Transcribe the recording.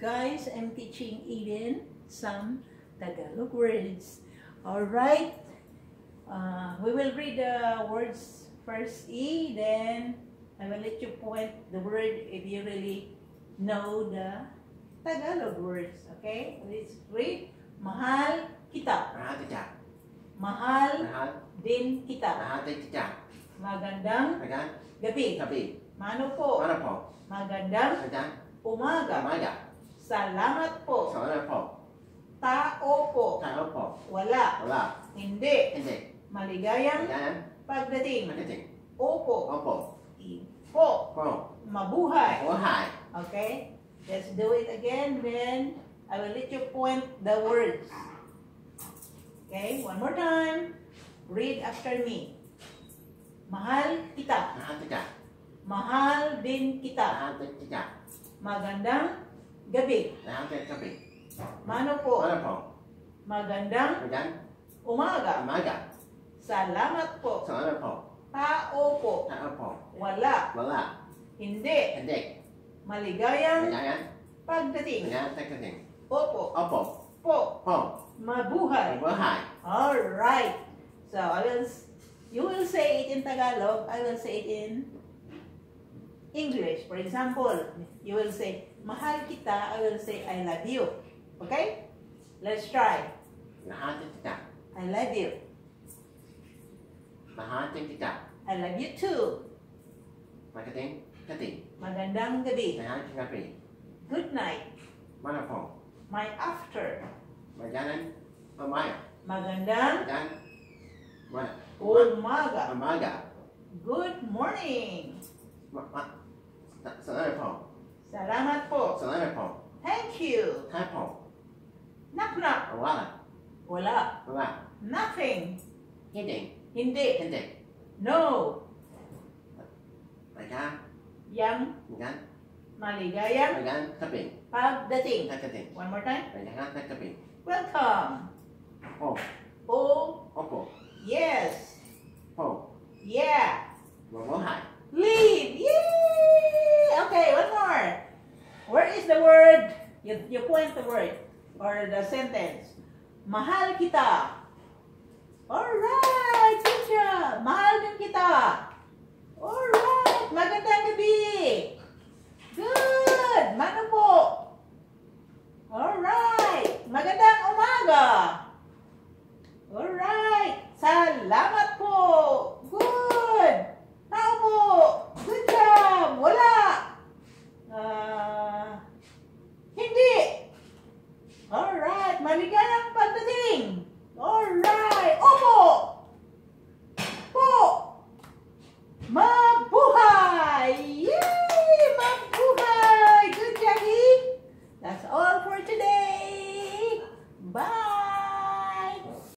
Guys, I'm teaching Eden some Tagalog words. Alright, we will read the words first, E, then I will let you point the word if you really know the Tagalog words. Okay, let's read. Mahal kita. Mahal kita. Mahal Mahal din kita. Mahal din kita. Magandang Magandang gabi. gabi. Mano po? Ano po? Magandang Magandang umaga. umaga. Salamat po. Salamat po. Tao po. Tao po. Wala. Wala. Hindi. Hindi. Maligayang Magandang pagdating. pagdating. Opo. Opo. Po. Po. Mabuhay. Buhay. Okay? Let's do it again. Then I will let you point the words. Okay? One more time. Read after me. Mahal kita. Mahal kita. Mahal din kita. Mahal din kita. Magandang gabi. Mahal din gabi. Mano po? Ano po? Magandang Magandang umaga. umaga. Salamat po. Salamat po. Tao po. Tao po. Wala. Wala. Hindi. Hindi. Maligayang Magandang pagdating. magandang pagdating. Opo. Opo. Po. Po. Mabuhay. Buhay. Alright. So, you will say it in Tagalog. I will say it in English. For example, you will say, mahal kita. I will say, I love you. Okay? Let's try. Mahal din kita. I love you. Mahal din kita. I love you too. Magating gabi. Magandang gabi. Magandang gabi. Good night. Ano po? My after. Magandang umaga. Magandang Magandang umaga. umaga. Good morning. Salamat po. Salamat po. Salamat po. Thank you. Tayo po. Knock knock. Wala. Wala. Wala. Nothing. Hindi. Hindi. Hindi. No. Magandang Yang maligayang gabi. pagdating. Pagdating. One more time. Magandang gabi. Welcome. Po. Oh, Opo. yes. Po. Yeah. Mabuhay. Leave. Yay! Okay, one more. Where is the word? You point the word or the sentence. Mahal kita. Alright, good job. Mahal din kita. Alright, magandang gabi. Good. Mano po? Alright, magandang umaga. Alright, salamat po. Good. Tao po. Good job. Wala. Hindi. Alright, maligayang pagdating. Alright, opo. Po.